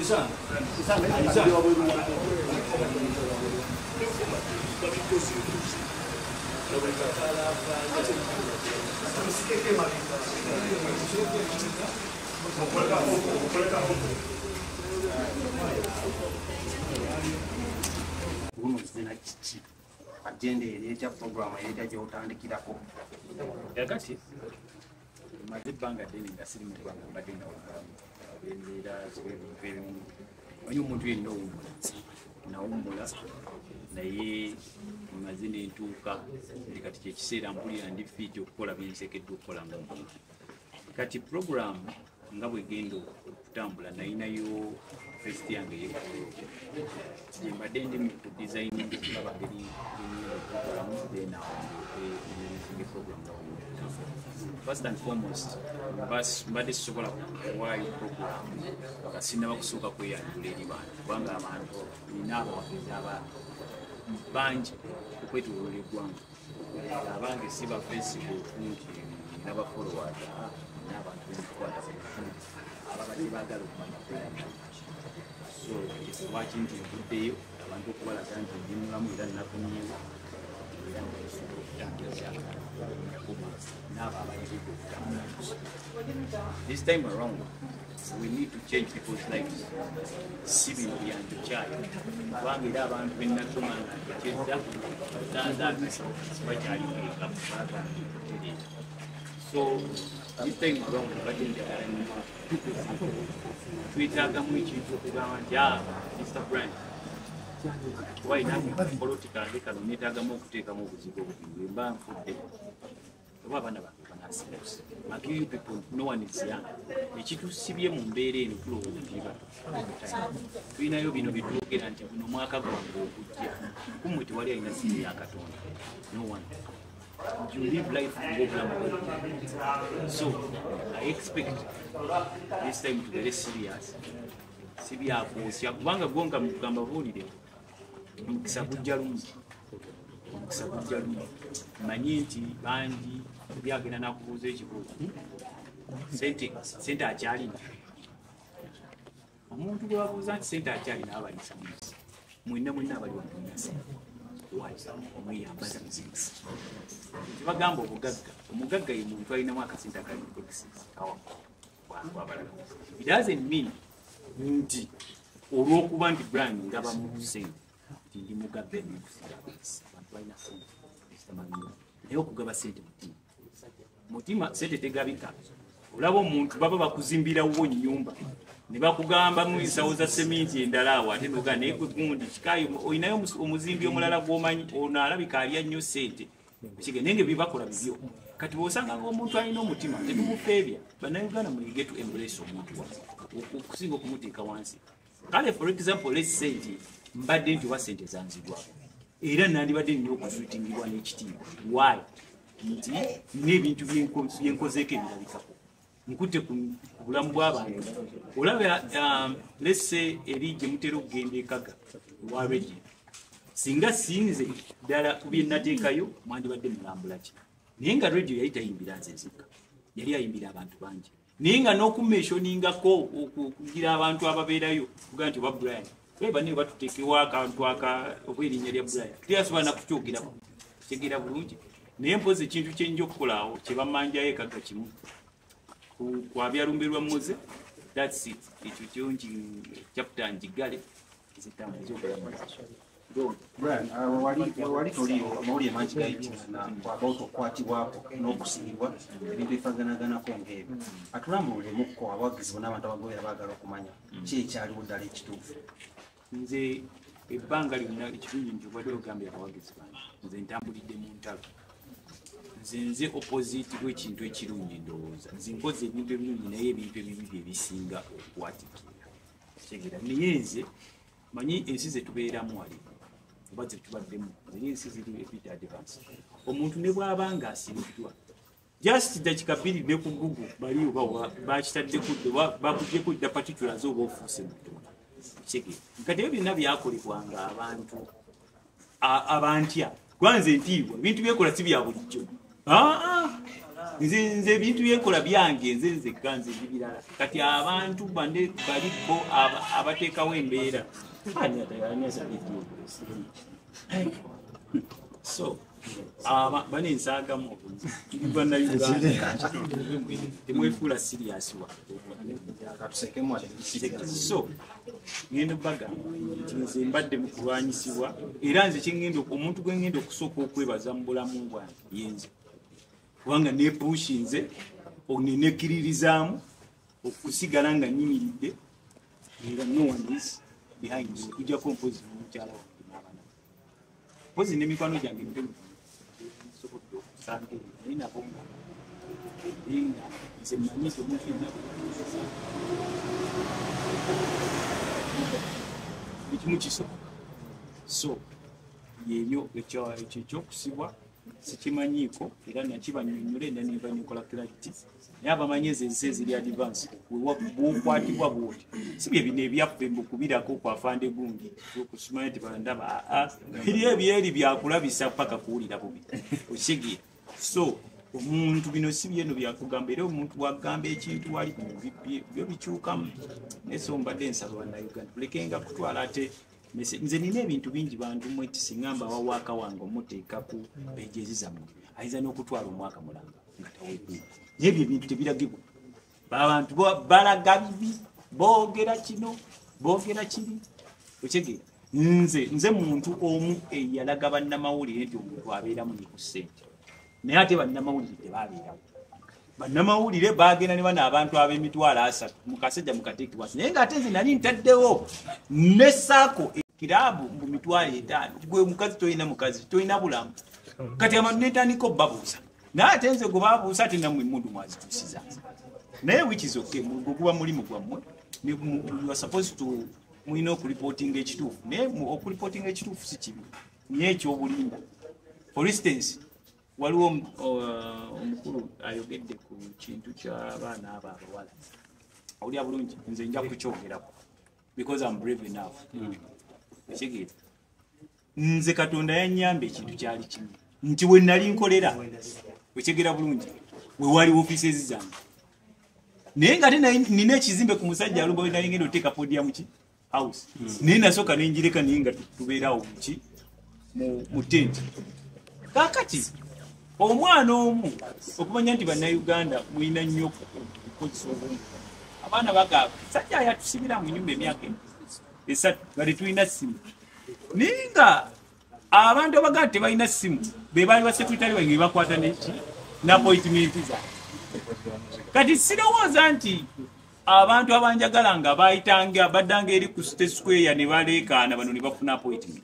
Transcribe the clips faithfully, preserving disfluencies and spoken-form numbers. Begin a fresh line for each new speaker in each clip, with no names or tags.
Isanga. Isanga. Uno zina chichi. Agenda yecha program yecha gyotandikirako.
Yakati mazibanga deni ngasiri mu Rwanda badinda okugamu. Bendera zebere mu. Oyo omuntu yenna nawummula naye mazina entuuka ndi kati kyekiseera mpulira ndi fiiti okukola byensekedde okukola nga muntu. Kati program nga bwegenda okutambula nayinayo first yange yekolooja gyembadde ndi mu kudesign okulaba ngeri program then awonge program first and foremost mbadde sisobola kuwaayo program bakasinaba kusooka kweyanjula eri bantu kubanga abantu nina abawagizi abantu bangi okwetooloola eggwanga abange si ba Facebook nti n'abafollowers n'abantu benkukwata ababadde baagala okumanya so lwaki nti nvuddeyo abantu okubalaga nti ndi mulamu era nafunyewo era ngaosobola okutambula n'abo abayiriza okutambula. This time around we need to change people's lives. Si bino byanjukyayo kubanga era abantu benatuma nga ntekyedda batandaga bakyalikweka mubaagatereera. So this time around badde njagala nnyo twetaagamu ekintu okugamba nti Mister Brand why not political kano neetaagamu okuteekamu obuzibu obubiri mba nfudde oba abaana bange banasimusa. I give you people, no one is young. Ekitusibye mu mbeera eno tulowooza tuli bato. Tulinayo bino bituukira nti buno mwaka gwange okujja kumwe tewali alina simu ya Katonda. No one. You live life ng'obulamu. So I expect this time to be very serious. Si byakoosya kubanga gwo nga mugamba buulire omukisa gujja lumu. Omukisa gujja lumu. Manyi nti bangi byagenda nakubuuza ekibuuzo. Sente sente akyalina. Omuntu gwe babuuza nti sente akyalina abalisa munsi. Mwenna mwenna abali wamunasi. Omuyambaza bizinesi. Kibagamba obugagga. Omugagga ye muntu alinamu akasente akali mu policies. It doesn't mean nti olw'okuba nti brand ngaba mu sente nti ndi mugagga n'okusinga abantu balina sente. Naye okugaba sente mutima. Mutima sente tegabika. Olaba omuntu baba bakuzimbirawo nnyumba ne bakugamba mu nsawo za seminti endala awo ate noga naye gwe gundi kikayo olinayo omuzimbi omulala gw'omanyi ono alabika alya nnyo sente kigende nge bibakola bibyo. Kati bw'osanga ng'omuntu alina omutima tetubufeebya bannayuganda muyige tu embrace omuntu wansi okusinga okumuteeka wansi. Kale for example let's say nti mbadde nti oba sente zanzigwako era nandibadde nnyo okusuutingibwa n'ekitiibwa. Why? Nti n'ebintu byenkozeeko ebirabikako nkutte ku bulamu bw'abantu. Olaba let's say eri gye mutera okugenda ekaga wa radio singa sinze ddala ku bye nateekayo mwandibadde mulambula ki. Naye nga radio yali tayimbira nze nzekka yali ayimbira abantu bangi naye nga n'okumeshoningako okugira abantu ababeerayo kugaa nti oba Brian weba ne batuteekewo akantu aka obwerinnya lya Brian tulyasobola nakukyogeraku kitegeera bulungi. Naye mpozi ekintu kyenja okukolaawo kye bamanjayo ekaga kimu kwabyalumberwa muze. That's it. Ekyo kyongi chapter njigale zitambuza obulamu.
Brian, wali toliyo mawulire mangi gayitina about okukwatibwako n'okusibibwa ebintu ebifaganaganaako ng'ebyo. Atulambululemu abawagizi bonna abantu abagoberera baagala okumanya ki ekyaliwo ddala ekituufu.
Nze ebbanga lyonna ekirungi nti obadde ogambye abawagizi bange nze ntambulidde mu ntalo. Nze nze opposite w'ekintu ekirungi ndowooza. Nze nkoze ebintu ebirungi naye ebintu ebibi bye bisinga okukwatikira. Kitegeera naye nze manyi ensi ze tubeeramu wali oba ze tubaddemu ziri ensi ziri ebita advance. Omuntu ne bw'aba nga asibiddwa just dakika bbiri ne ku Google bali oba bakitaddeko bakugyeko dda particulars oba ofuuse mutonda. Kitegeera kati ebyo byonna byakolebwanga abantu abantya. Kwanze ntiibwa ebintu byekola si bya bulijjo. nze nze ebintu byenkola byange nze nze ganze ebirala kati abantu bande bali bo abateekawo embeera so aba bane nsaagamu bannayuganda temwefuula serious wa so ngendo baga nze mbadde mu kulwanyisibwa era nze kyengendo omuntu gwe ngendo okusooka okwebaza mu bulamu bwange yenze kubanga nepushinze onenekiririzaamu okusigala nga nyimiridde nga no one is behind me kujjako mpozi mukyala wange n'abaana mpozi n'emikwano gyange ntemu sokodde okusanga naye nabo nga nze mmanyi nti omuntu yenna ekimu kisoboka so yebyo ekyo ekyokusibwa sikimanyiiko era nakibanyonyole era neva nikola clarity naye abamanyi ezo ensi eziri advance bwokwatibwa bwoti si bye bino ebyaffe mbukubirako kwafande gundi okusumanya nti bandaba biri ebyeri byakulabisa paka kuwulira bubi okigira so omuntu bino si byeno byakugamba era omuntu bwagamba ekintu wali byo bikyukamu neso mbadde nsaba bannayuganda tulekenga kutwala ate nze nina ebintu bingi bantu mweti singamba wawaaka wange omuteeka ku pejeezi zammwe ayinza n'okutwala omwaka mulamba nga taweebuuka nebyo ebintu tebiragibwa abantu balaga bibi boogera kino boogera kiri okitegeera nze nze muntu omu eyalaga bannamawulire nti omuntu abeeramu ne ku ssente naye ate bannamawulire tebabeerawo bannamawulire bagenda ne bana abantu ab'emitwalo asatu mukasajja mukateeki wansi naye ng'ate nze nali ntaddewo ne saako ekiraabu mu mitwalo etaano gwe mukazi tolina mukazi tolina bulamu kati abantu netandika obbabuusa naye ate nze gwe babuusa ate nammwe emmundu mwazituusiza naye wikizoke gwe guba mulimu gwammwe you are supposed to mulina okuripootinga ekituufu naye okuripootinga ekituufu si kibi naye ekyobulinda for instance waliwo omukulu ayogedde ku kintu ky'abaana abo abawala awulira bulungi nze nja kukyogerako because I'm brave enough ekigere nze Katonda yannyamba ekintu kyali kimu nti we nali nkolera wekigera bulungi we wali ofiisi zange naye nga te nina ekizimbe ku musajja alumba we nali ngenda oteeka podium ki house naye nasooka nenjireka naye nga tubeerawo muki mu tenti kakati omwana omu okumanya nti bannayuganda mulina nnyo okukozesa obungi abaana bagamba sajja yatusibira mu nyumba emyaka esatu nga tetulina ssimu naye nga abantu abaganda tebalina ssimu be baali basekretari bange bebakwata neki n'appointmenti zange kati sirowooza nti abantu abanjagala nga baayitanga baddanga eri ku state square ne baleekaana bano ne bafuna appointment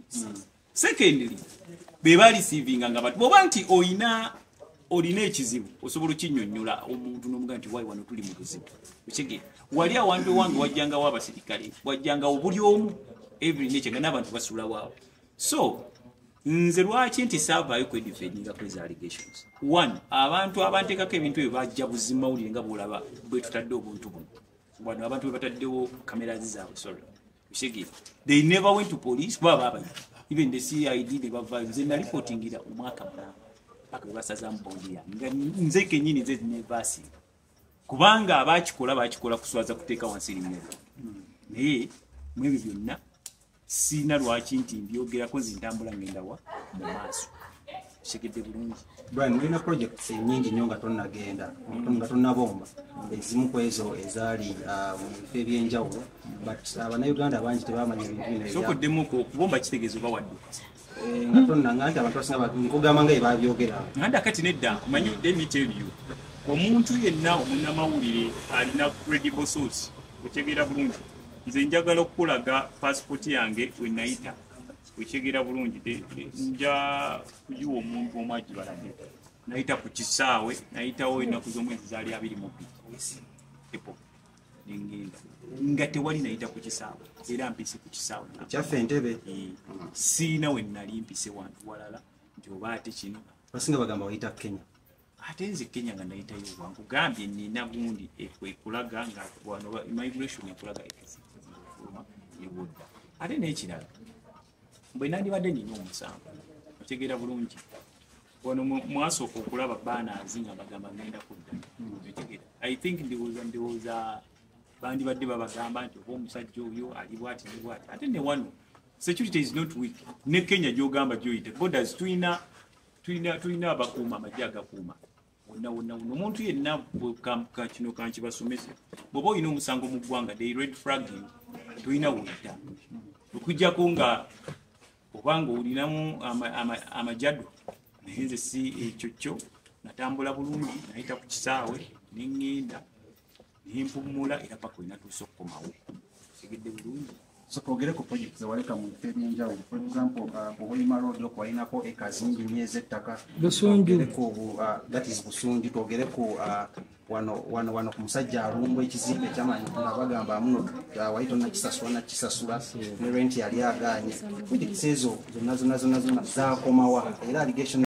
secondly beba receiving nga batu boba nti oyina olina ekizibu osobola okinnyonnyola omuntu n'omuga nti wayi wano tuli mu buzibu ekige wali awantu wange wajjanga wa basirikale wajjanga obuli omu every nature nga n'abantu basula waawo so nze lwaki nti saavaayo kwedifendinga kwezi allegations one abantu abanteekako ebintu ebyo bajja buzimawulire nga bwolaba bwe tutadde obuntu buno wano abantu bwe bataddewo kamerazi zaabwe sorry ekige they never went to police kuba baabayi even the C I D ne bavayo nze na reportingira omwaka mulamba paka basaza mbondi yange nze kenyini nze nevasi kubanga abakikola bakikola kuswaza kuteeka wansi limwe naye mwebyo byonna sina lwaki nti mbyogerako nze ntambula ngenda wa mu maaso kigedde bulungi
Brian mulina projects nyingi nnyo nga tonnagenda nga tonnabomba ezimu ku ezo ezaali mu bifo ebyenjawulo but abannayuganda bangi tebamanya ebintu bino
sokoddemu okubomba kitegeezo bawadde
nga tonnanga nti abantu basinga nkugamba nga ebabyogera
nganda kati nedda manyi let me tell you omuntu yenna omunnamawulire alina credible source otegeera bulungi nze njagala okukulaga passport yange we nayita wekigera bulungi nja kujiwa omuntu omu agibalage nayita ku kisaawe nayitawo ennaku z'omwezi zaali abiri mu bbiri epo nengenda nga tewali nayita ku kisaawe era mpise ku kisaawe
kyaffe Entebbe
siina we nali mpise wantu walala nti oba ate kino
basinga bagamba wayita Kenya
ate nze Kenya nga nayitayo wankugambye nina gundi ekwekulaga nga wano immigration ekulaga ekizima ewodda ate n'ekirala bwe nandibadde nina omusango otegeera bulungi wano mwasooka okulaba banners nga bagamba ngenda kudda. I think ndowooza ndowooza bandibadde babagamba nti oba omusajja oyo ali bwati ne bwati ate ne wano security is not weak. Ne Kenya gy'ogamba gy'oyita borders tulina tulina tulina abakuuma amajje agakuuma wonna wonna wonna omuntu yenna ka kino kankibasomese bw'oba olina omusango mu ggwanga they red flagging tulina wuyita okujjako nga obanga olinamu amajadu naye nze si ekyo kyo natambula bulungi nayita ku kisaawe neŋŋenda nempumula era paka olina tuusa okukomawo segedde bulungi.
So twogere ku project zewaleka mu bifo ebyenjawulo. For example, ku Hoima Road okwo walinako acres nyingi nnyo ez'ettaka.
Busunju.
That is Busunju. Twogere ku wano wano wano ku musajja alumbwa ekizimbe ekyamanyi nga bagamba muno wayita onnakisasula nakisasula ne rent yali agaanye. Project ezo zonna zonna zonna zonna zaakomawa era allegation